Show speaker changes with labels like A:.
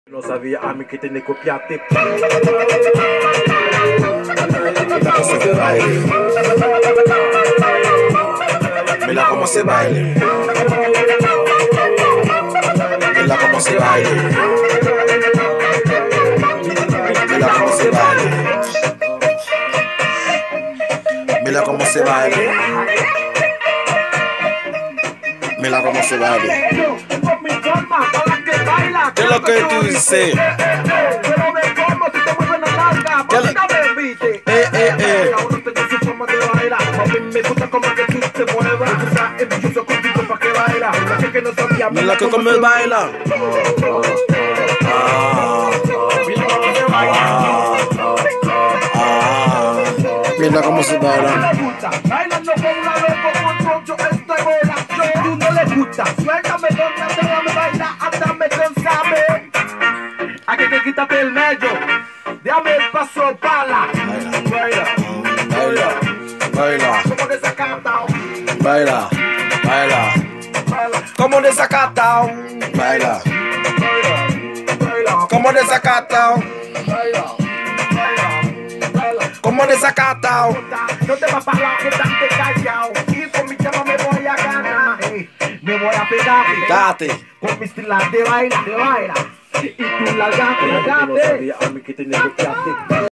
A: No sabía a mí que tenía que copiarte.
B: Mira cómo se baile. Mira cómo se baile. Mira cómo se baile. Mira cómo se baile. Mira cómo se baile. ¿Qué es lo que tú dices? Mira que como él baila. Mira cómo se baila.
C: Bailando con una vez como un troncho, estoy bola. Tú no le gusta, suéltame, déjame bailar hasta me cansame. Aquí que quítate el medio, déjame el paso bala. Baila,
B: Baila, baila,
C: como desacatado.
B: baila, baila. Como desacatado. Baila, como desacatado. Como desacatado.
C: No te vas a hablar que estás callado. Y por mi chama me voy a ganar. Me voy a pegar.
B: Date.
C: Con mis tilas de baila. Y tú la
A: No sabía a mí que tenía que copiarte.